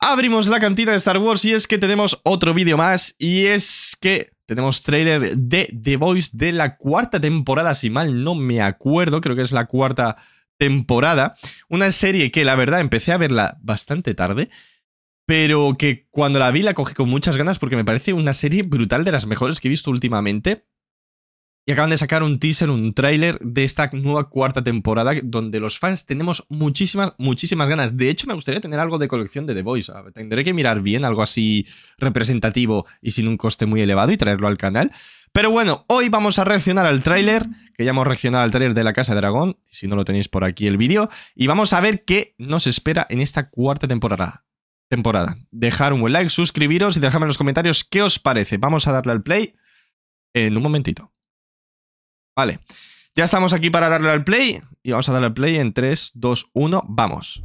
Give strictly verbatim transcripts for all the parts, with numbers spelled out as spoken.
abrimos la cantina de Star Wars y es que tenemos otro vídeo más y es que tenemos tráiler de The Voice de la cuarta temporada, si mal no me acuerdo, creo que es la cuarta temporada. Una serie que la verdad empecé a verla bastante tarde, pero que cuando la vi la cogí con muchas ganas porque me parece una serie brutal, de las mejores que he visto últimamente. Y acaban de sacar un teaser, un tráiler de esta nueva cuarta temporada donde los fans tenemos muchísimas, muchísimas ganas. De hecho, me gustaría tener algo de colección de The Voice. Tendré que mirar bien algo así representativo y sin un coste muy elevado y traerlo al canal. Pero bueno, hoy vamos a reaccionar al tráiler, que ya hemos reaccionado al tráiler de La Casa de Dragón, si no lo tenéis por aquí el vídeo, y vamos a ver qué nos espera en esta cuarta temporada. temporada. Dejar un buen like, suscribiros y dejadme en los comentarios qué os parece. Vamos a darle al play en un momentito. Vale, ya estamos aquí para darle al play y vamos a darle al play en tres, dos, uno, vamos.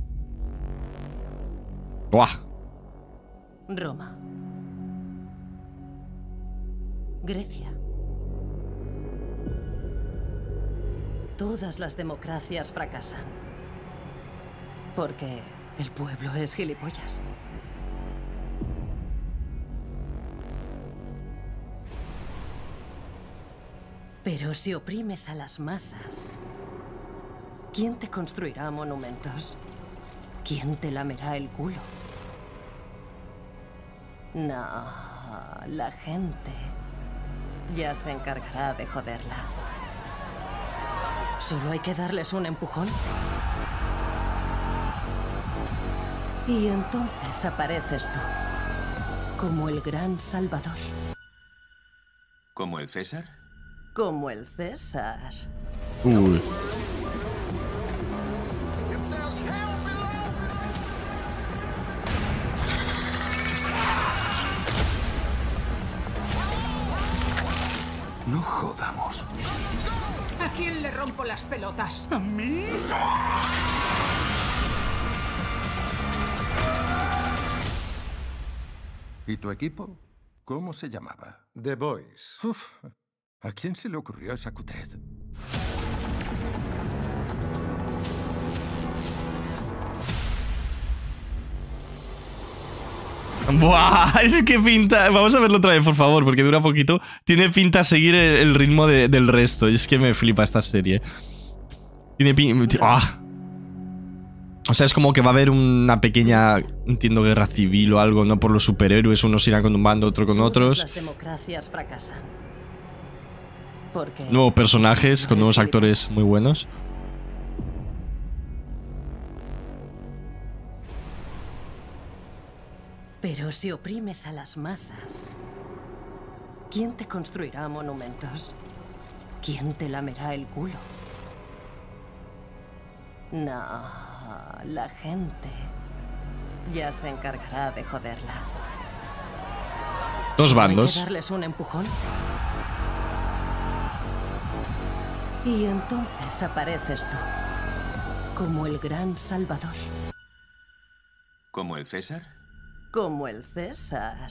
¡Buah! Roma. Grecia. Todas las democracias fracasan. Porque el pueblo es gilipollas. Pero si oprimes a las masas, ¿quién te construirá monumentos? ¿Quién te lamerá el culo? No, la gente ya se encargará de joderla. Solo hay que darles un empujón. Y entonces apareces tú, como el gran salvador. ¿Como el César? Como el César. Uy. No jodamos. ¿A quién le rompo las pelotas? ¿A mí? ¿Y tu equipo? ¿Cómo se llamaba? The Boys. Uf, ¿a quién se le ocurrió esa cutrez? ¡Buah! Es que pinta... Vamos a verlo otra vez, por favor, porque dura poquito. Tiene pinta a seguir el, el ritmo de, del resto. Es que me flipa esta serie. Tiene pinta... ¡Ah! O sea, es como que va a haber una pequeña, entiendo, guerra civil o algo, ¿no? Por los superhéroes, unos irán con un bando, otro con otros. Las democracias fracasan. Porque Nuevos personajes con nuevos actores muy buenos. Pero si oprimes a las masas, ¿quién te construirá monumentos? ¿Quién te lamerá el culo? No, la gente ya se encargará de joderla. Dos Solo bandos. hay que darles un empujón. Y entonces apareces tú, como el gran salvador. ¿Como el César? Como el César.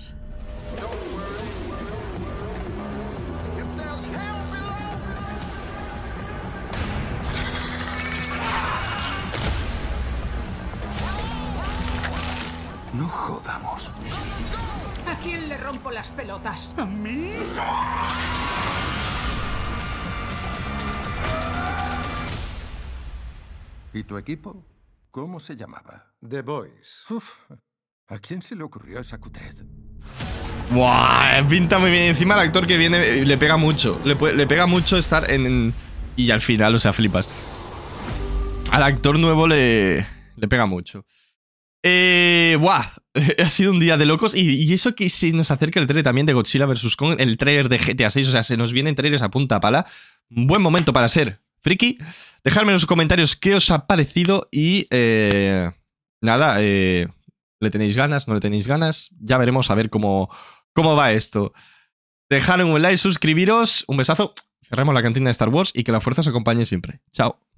No jodamos. ¿A quién le rompo las pelotas? ¿A mí? ¿Y tu equipo? ¿Cómo se llamaba? The Boys. Uf, ¿a quién se le ocurrió esa cutrez? ¡Buah! Pinta muy bien. Encima el actor que viene le pega mucho. Le, le pega mucho estar en, en... Y al final, o sea, flipas. Al actor nuevo le, le pega mucho. Eh, ¡Buah! Ha sido un día de locos. Y, y eso que se nos acerca el trailer también de Godzilla versus. Kong, el trailer de G T A seis. O sea, se nos vienen trailers a punta pala. Un buen momento para ser friki. Dejadme en los comentarios qué os ha parecido. Y eh, nada, eh, ¿le tenéis ganas? ¿No le tenéis ganas? Ya veremos a ver cómo, cómo va esto. Dejadme un like, suscribiros. Un besazo. Cerramos la cantina de Star Wars y que la fuerza os acompañe siempre. Chao.